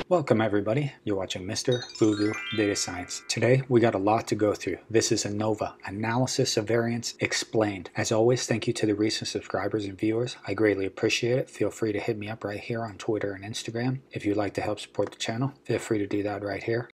Welcome everybody, you're watching Mr. Fugu Data Science. Today we got a lot to go through. This is ANOVA, Analysis of Variance Explained. As always, thank you to the recent subscribers and viewers. I greatly appreciate it. Feel free to hit me up right here on Twitter and Instagram. If you'd like to help support the channel, feel free to do that right here.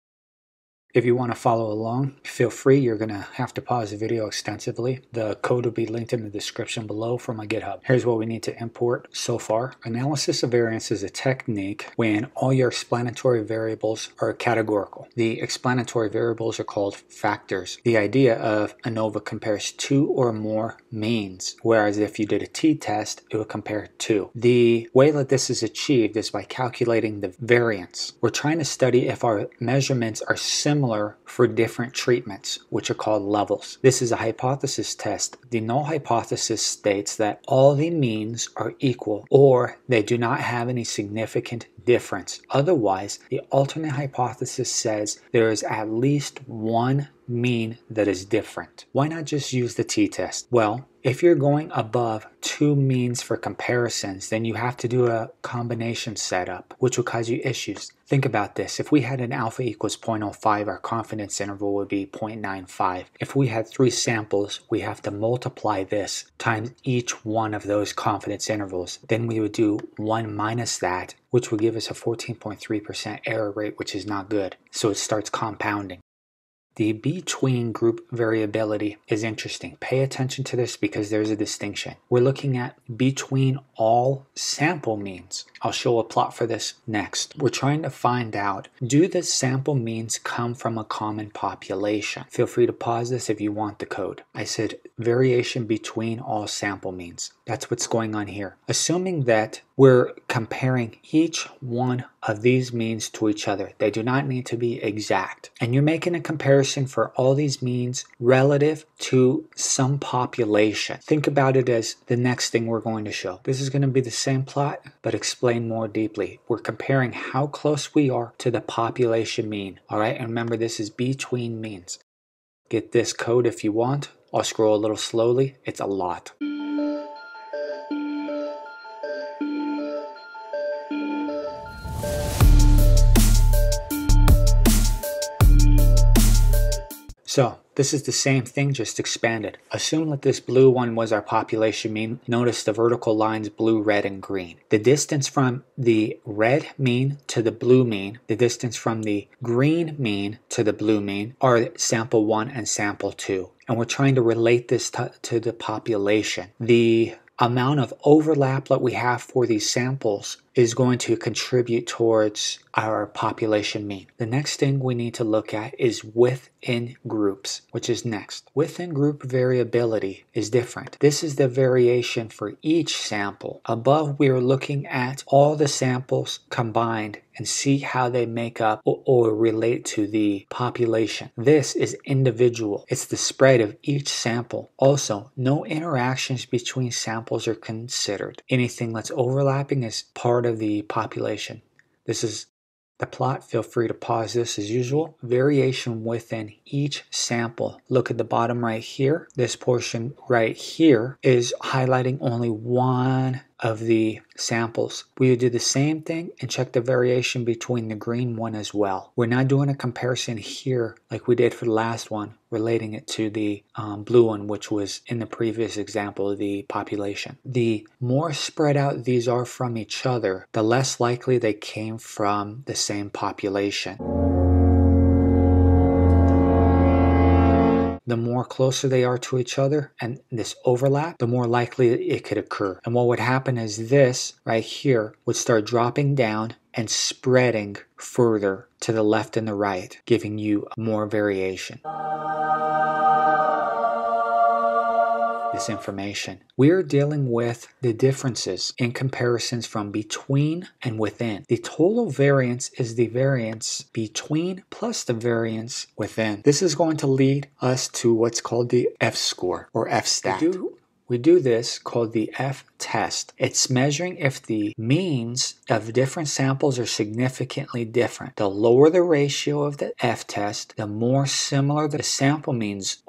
If you want to follow along, feel free. You're going to have to pause the video extensively. The code will be linked in the description below from my GitHub. Here's what we need to import so far. Analysis of variance is a technique when all your explanatory variables are categorical. The explanatory variables are called factors. The idea of ANOVA compares two or more means, whereas if you did a t-test, it would compare two. The way that this is achieved is by calculating the variance. We're trying to study if our measurements are similar for different treatments, which are called levels. This is a hypothesis test. The null hypothesis states that all the means are equal or they do not have any significant difference. Otherwise, the alternate hypothesis says there is at least one mean that is different. Why not just use the t-test? Well, if you're going above two means for comparisons, then you have to do a combination setup, which will cause you issues. Think about this. If we had an alpha equals 0.05, our confidence interval would be 0.95. If we had three samples, we have to multiply this times each one of those confidence intervals. Then we would do 1 minus that, which would give us a 14.3% error rate, which is not good. So it starts compounding. The between group variability is interesting. Pay attention to this because there's a distinction. We're looking at between all sample means. I'll show a plot for this next. We're trying to find out, do the sample means come from a common population? Feel free to pause this if you want the code. I said variation between all sample means. That's what's going on here. Assuming that we're comparing each one of these means to each other. They do not need to be exact. And you're making a comparison for all these means relative to some population. Think about it as the next thing we're going to show. This is going to be the same plot, but explained more deeply. We're comparing how close we are to the population mean. All right, and remember this is between means. Get this code if you want. I'll scroll a little slowly. It's a lot. So this is the same thing, just expanded. Assume that this blue one was our population mean. Notice the vertical lines blue, red, and green. The distance from the red mean to the blue mean, the distance from the green mean to the blue mean are sample 1 and sample 2. And we're trying to relate this to the population. The amount of overlap that we have for these samples is going to contribute towards our population mean. The next thing we need to look at is within groups, which is next. Within group variability is different. This is the variation for each sample. Above, we are looking at all the samples combined and see how they make up or relate to the population. This is individual. It's the spread of each sample. Also, no interactions between samples are considered. Anything that's overlapping is part of the population. This is the plot. Feel free to pause this as usual. Variation within each sample. Look at the bottom right here. This portion right here is highlighting only one of the samples. We would do the same thing and check the variation between the green one as well. We're not doing a comparison here like we did for the last one, relating it to the blue one, which was in the previous example of the population. The more spread out these are from each other, the less likely they came from the same population. The more closer they are to each other and this overlap, the more likely it could occur. And what would happen is this right here would start dropping down and spreading further to the left and the right, giving you more variation. This information. We are dealing with the differences in comparisons from between and within. The total variance is the variance between plus the variance within. This is going to lead us to what's called the F-score or F-stat. We do this called the F-test. It's measuring if the means of different samples are significantly different. The lower the ratio of the F-test, the more similar the sample means are.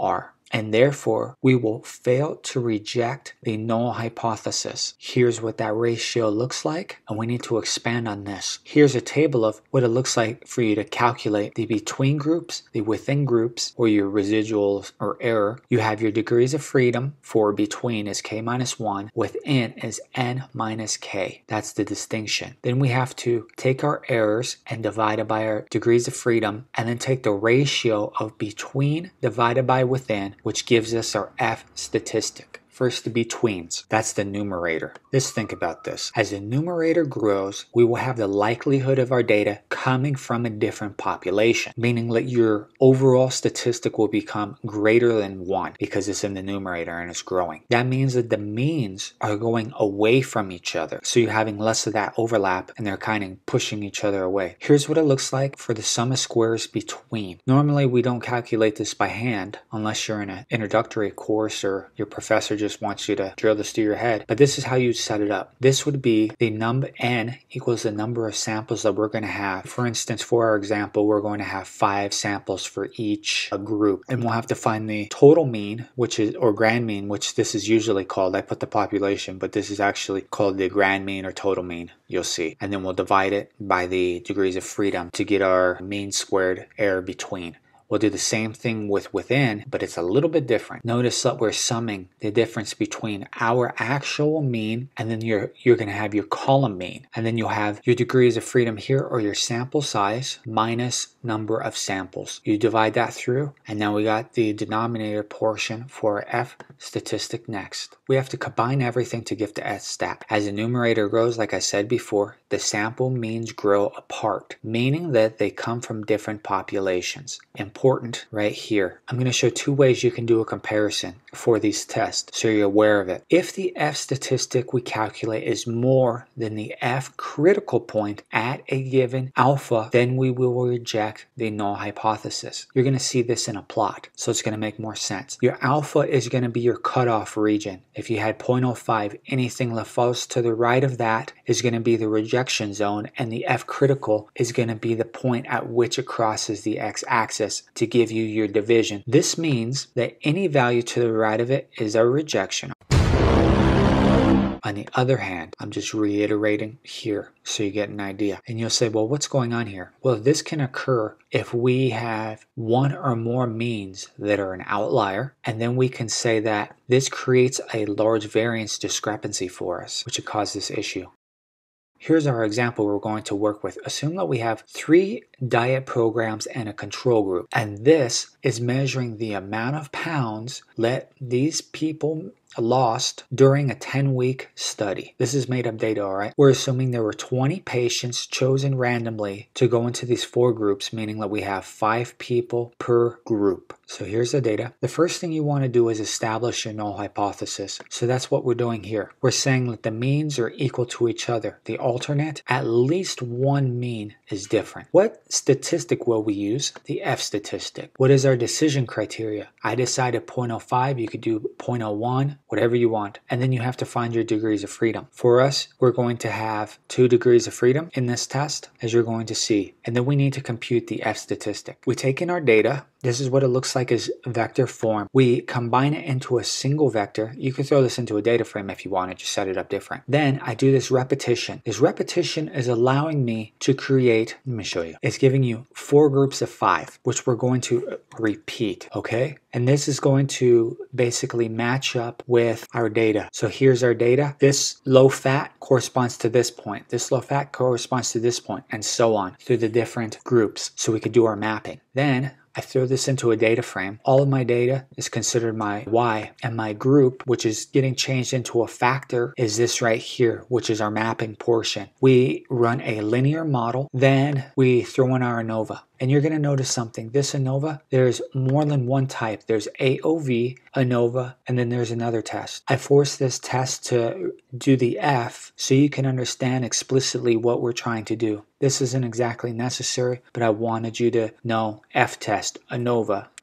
and therefore we will fail to reject the null hypothesis. Here's what that ratio looks like, and we need to expand on this. Here's a table of what it looks like for you to calculate the between groups, the within groups, or your residuals or error. You have your degrees of freedom for between is k minus 1, within is n minus k. That's the distinction. Then we have to take our errors and divide it by our degrees of freedom, and then take the ratio of between divided by within, which gives us our F statistic. First, the betweens. That's the numerator. Let's think about this. As the numerator grows, we will have the likelihood of our data coming from a different population, meaning that your overall statistic will become greater than 1 because it's in the numerator and it's growing. That means that the means are going away from each other. So you're having less of that overlap and they're kind of pushing each other away. Here's what it looks like for the sum of squares between. Normally, we don't calculate this by hand unless you're in an introductory course or your professor just wants you to drill this through your head, but this is how you set it up. This would be the number n equals the number of samples that we're going to have. For instance, for our example, we're going to have 5 samples for each group, and we'll have to find the total mean, which is, or grand mean, which this is usually called. I put the population, but this is actually called the grand mean or total mean, you'll see. And then we'll divide it by the degrees of freedom to get our mean squared error between. We'll do the same thing with within, but it's a little bit different. Notice that we're summing the difference between our actual mean, and then you're going to have your column mean. And then you'll have your degrees of freedom here, or your sample size, minus number of samples. You divide that through, and now we got the denominator portion for F statistic next. We have to combine everything to get to F stat. As the numerator grows, like I said before, the sample means grow apart, meaning that they come from different populations. Important right here. I'm going to show 2 ways you can do a comparison for these tests so you're aware of it. If the F statistic we calculate is more than the F critical point at a given alpha, then we will reject the null hypothesis. You're going to see this in a plot, so it's going to make more sense. Your alpha is going to be your cutoff region. If you had 0.05, anything that falls to the right of that is going to be the rejection zone, and the F critical is going to be the point at which it crosses the x-axis to give you your division. This means that any value to the right of it is a rejection. On the other hand, I'm just reiterating here so you get an idea. And you'll say, well, what's going on here? Well, this can occur if we have one or more means that are an outlier, and then we can say that this creates a large variance discrepancy for us, which would cause this issue. Here's our example we're going to work with. Assume that we have 3 diet programs and a control group, and this is measuring the amount of pounds that these people lost during a 10-week study. This is made up data, all right? We're assuming there were 20 patients chosen randomly to go into these 4 groups, meaning that we have 5 people per group. So here's the data. The first thing you want to do is establish your null hypothesis. So that's what we're doing here. We're saying that the means are equal to each other. The alternate, at least one mean is different. What statistic will we use? The F statistic. What is our decision criteria? I decided 0.05. You could do 0.01, whatever you want. And then you have to find your degrees of freedom. For us, we're going to have 2 degrees of freedom in this test, as you're going to see. And then we need to compute the F statistic. We take in our data. This is what it looks like as vector form. We combine it into a single vector. You could throw this into a data frame if you wanted, just set it up different. Then I do this repetition. This repetition is allowing me to create, let me show you. It's giving you 4 groups of 5, which we're going to repeat, okay? And this is going to basically match up with our data. So here's our data. This low fat corresponds to this point. This low fat corresponds to this point, and so on through the different groups. So we could do our mapping. Then I throw this into a data frame. All of my data is considered my Y, and my group, which is getting changed into a factor, is this right here, which is our mapping portion. We run a linear model, then we throw in our ANOVA. And you're going to notice something. This ANOVA, there's more than one type. There's AOV, ANOVA, and then there's another test. I force this test to do the F so you can understand explicitly what we're trying to do. This isn't exactly necessary, but I wanted you to know F test, ANOVA.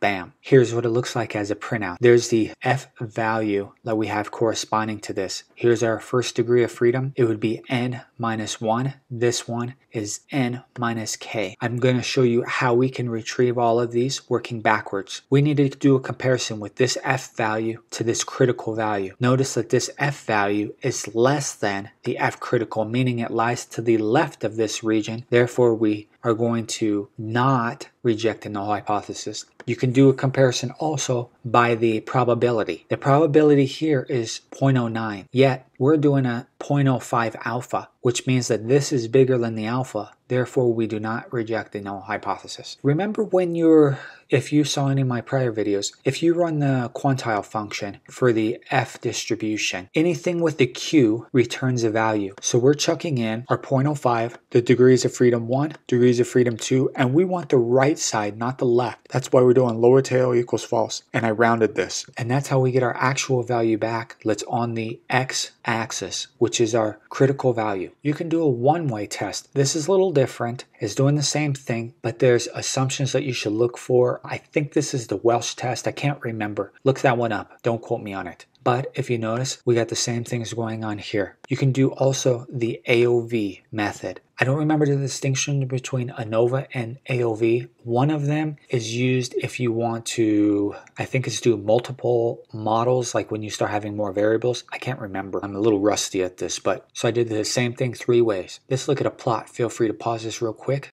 bam. Here's what it looks like as a printout. There's the F value that we have corresponding to this. Here's our first degree of freedom. It would be n minus 1. This one is n minus k. I'm going to show you how we can retrieve all of these working backwards. We need to do a comparison with this F value to this critical value. Notice that this F value is less than the F critical, meaning it lies to the left of this region. Therefore, we are going to not reject the null hypothesis. You can do a comparison also by the probability. The probability here is 0.09, yet we're doing a 0.05 alpha, which means that this is bigger than the alpha. Therefore, we do not reject the null hypothesis. Remember if you saw any of my prior videos, if you run the quantile function for the F distribution, anything with the Q returns a value. So we're chucking in our 0.05, the degrees of freedom 1, degrees of freedom 2, and we want the right side, not the left. That's why we're doing lower tail equals false. And I rounded this. And that's how we get our actual value back that's on the x-axis, which is our critical value. You can do a one-way test. This is a little different. It's doing the same thing, but there's assumptions that you should look for. I think this is the Welsh test. I can't remember. Look that one up. Don't quote me on it. But if you notice, we got the same things going on here. You can do also the AOV method. I don't remember the distinction between ANOVA and AOV. One of them is used if you want to, I think it's do multiple models, like when you start having more variables. I can't remember. I'm a little rusty at this, but so I did the same thing 3 ways. Let's look at a plot. Feel free to pause this real quick.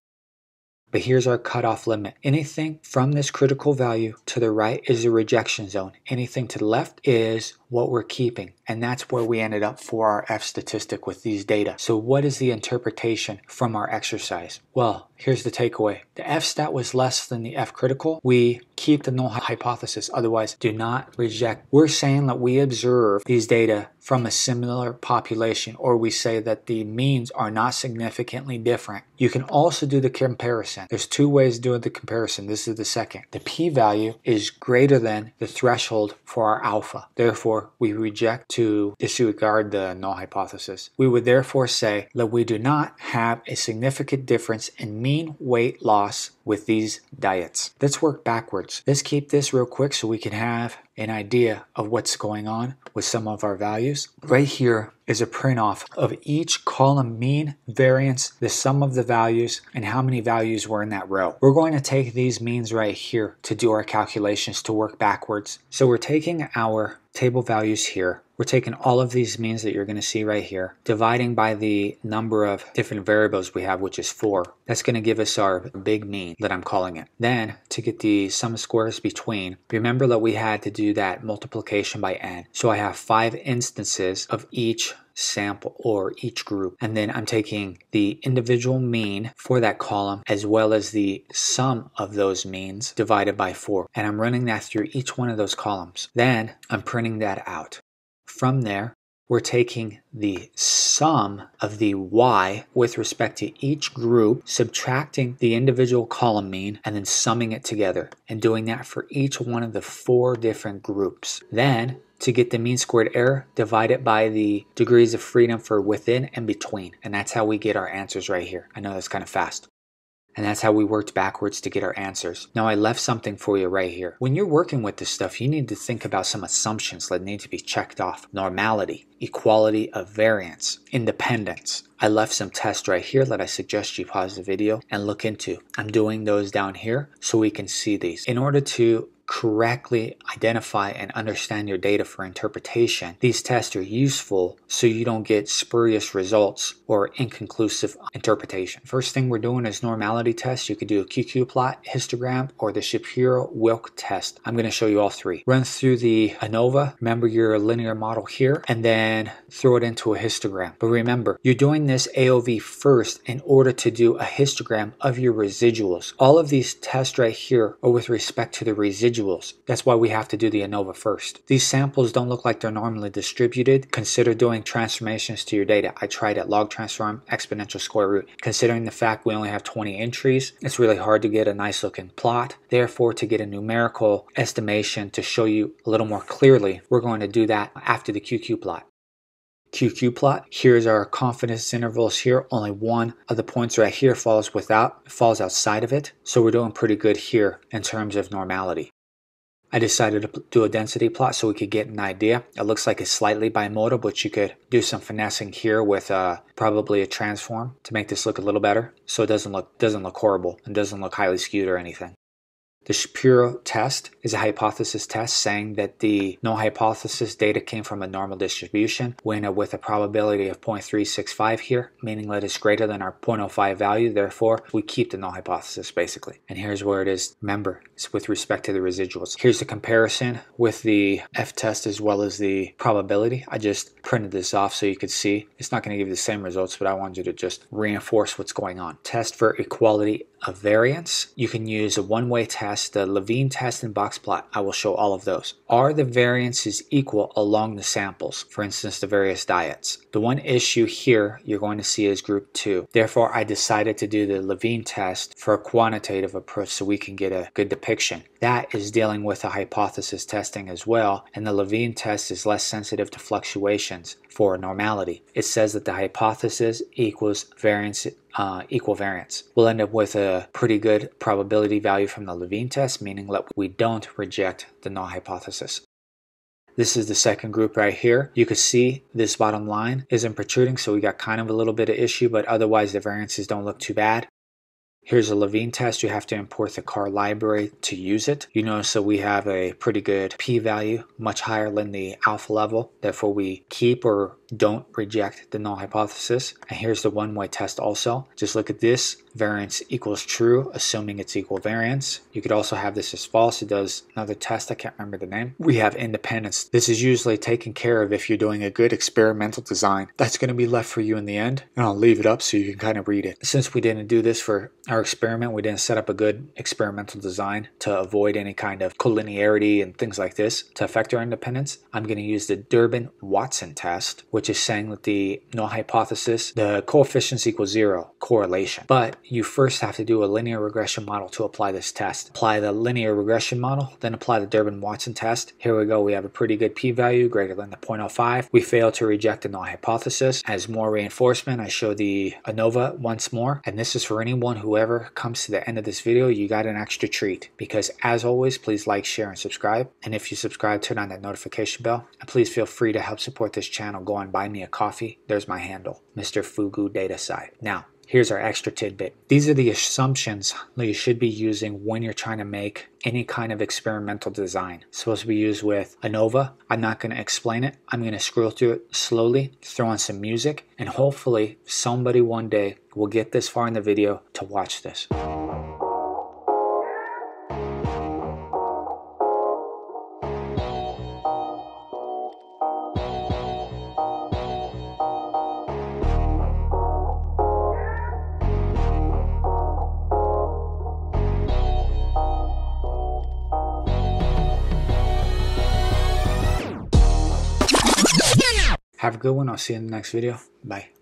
But here's our cutoff limit. Anything from this critical value to the right is a rejection zone. Anything to the left is what we're keeping. And that's where we ended up for our F statistic with these data. So what is the interpretation from our exercise? Well, here's the takeaway. The F stat was less than the F critical. We keep the null hypothesis, otherwise do not reject. We're saying that we observe these data from a similar population, or we say that the means are not significantly different. You can also do the comparison. There's 2 ways of doing the comparison. This is the second. The p-value is greater than the threshold for our alpha. Therefore, we reject to disregard the null hypothesis. We would therefore say that we do not have a significant difference in mean weight loss with these diets. Let's work backwards. Let's keep this real quick so we can have an idea of what's going on with some of our values. Right here is a print off of each column mean, variance, the sum of the values, and how many values were in that row. We're going to take these means right here to do our calculations to work backwards. So we're taking our table values here. We're taking all of these means that you're going to see right here, dividing by the number of different variables we have, which is 4. That's going to give us our big mean that I'm calling it. Then to get the sum of squares between, remember that we had to do that multiplication by n. So I have 5 instances of each sample or each group, and then I'm taking the individual mean for that column as well as the sum of those means divided by 4, and I'm running that through each one of those columns. Then I'm printing that out. From there, we're taking the sum of the y with respect to each group, subtracting the individual column mean, and then summing it together, and doing that for each one of the 4 different groups. Then to get the mean squared error, divide it by the degrees of freedom for within and between. And that's how we get our answers right here. I know that's kind of fast. And that's how we worked backwards to get our answers. Now I left something for you right here. When you're working with this stuff, you need to think about some assumptions that need to be checked off. Normality, equality of variance, independence. I left some tests right here that I suggest you pause the video and look into. I'm doing those down here so we can see these. In order to correctly identify and understand your data for interpretation, these tests are useful so you don't get spurious results or inconclusive interpretation. First thing we're doing is normality test. You could do a QQ plot, histogram, or the Shapiro-Wilk test. I'm going to show you all 3. Run through the ANOVA, remember your linear model here, and then throw it into a histogram. But remember, you're doing this AOV first in order to do a histogram of your residuals. All of these tests right here are with respect to the residuals. That's why we have to do the ANOVA first. These samples don't look like they're normally distributed. Consider doing transformations to your data. I tried it, log transform, exponential square root. Considering the fact we only have 20 entries, it's really hard to get a nice looking plot. Therefore, to get a numerical estimation to show you a little more clearly, we're going to do that after the QQ plot. QQ plot, here's our confidence intervals here. Only one of the points right here falls outside of it. So we're doing pretty good here in terms of normality. I decided to do a density plot so we could get an idea. It looks like it's slightly bimodal, but you could do some finessing here with probably a transform to make this look a little better, so it doesn't look horrible and doesn't look highly skewed or anything. The Shapiro test is a hypothesis test saying that the null hypothesis data came from a normal distribution with a probability of 0.365 here, meaning that it's greater than our 0.05 value. Therefore, we keep the null hypothesis basically. And here's where it is. Remember, it's with respect to the residuals. Here's the comparison with the F-test as well as the probability. I just printed this off so you could see. It's not going to give you the same results, but I wanted you to just reinforce what's going on. Test for equality of variance. You can use a one-way test, the Levene test, and box plot. I will show all of those. Are the variances equal along the samples? For instance, the various diets. The one issue here you're going to see is group 2. Therefore, I decided to do the Levene test for a quantitative approach so we can get a good depiction. That is dealing with a hypothesis testing as well, and the Levene test is less sensitive to fluctuations for normality. It says that the hypothesis equals variance, equal variance. We'll end up with a pretty good probability value from the Levene test, meaning that we don't reject the null hypothesis. This is the second group right here. You can see this bottom line isn't protruding, so we got kind of a little bit of issue, but otherwise the variances don't look too bad. Here's a Levene test. You have to import the CAR library to use it. You notice that we have a pretty good p-value, much higher than the alpha level. Therefore, we keep or don't reject the null hypothesis. And here's the one-way test also. Just look at this. Variance equals true, assuming it's equal variance. You could also have this as false. It does another test. I can't remember the name. We have independence. This is usually taken care of if you're doing a good experimental design. That's going to be left for you in the end. And I'll leave it up so you can kind of read it. Since we didn't do this for our experiment, we didn't set up a good experimental design to avoid any kind of collinearity and things like this to affect our independence. I'm going to use the Durbin-Watson test, which is saying that the null hypothesis, the coefficients equal 0, correlation. But you first have to do a linear regression model to apply this test. Apply the linear regression model, then apply the Durbin-Watson test. Here we go. We have a pretty good p-value greater than the 0.05. We fail to reject the null hypothesis. As more reinforcement, I show the ANOVA once more, and this is for anyone who ever comes to the end of this video. You got an extra treat, because as always, please like, share, and subscribe. And if you subscribe, turn on that notification bell, and please feel free to help support this channel. Go and buy me a coffee. There's my handle, Mr. Fugu Datasci. Now, here's our extra tidbit. These are the assumptions that you should be using when you're trying to make any kind of experimental design. It's supposed to be used with ANOVA. I'm not going to explain it. I'm going to scroll through it slowly, throw on some music, and hopefully somebody one day will get this far in the video to watch this. Have a good one. I'll see you in the next video. Bye.